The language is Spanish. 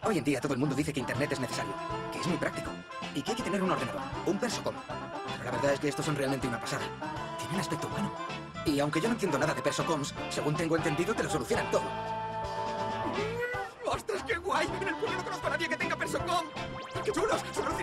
Hoy en día todo el mundo dice que Internet es necesario, que es muy práctico y que hay que tener un ordenador, un Persocom. Pero la verdad es que estos son realmente una pasada. Tienen aspecto humano. Y aunque yo no entiendo nada de Persocoms, según tengo entendido, te lo solucionan todo. ¡Ostras, qué guay! En el pueblo no conozco a nadie que tenga Persocom. ¡Qué chulos! ¡Son